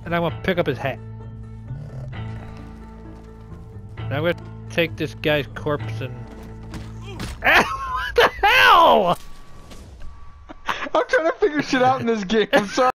And I'm gonna pick up his hat. And I'm gonna take this guy's corpse and... What the hell?! I'm trying to figure shit out in this game. I'm sorry.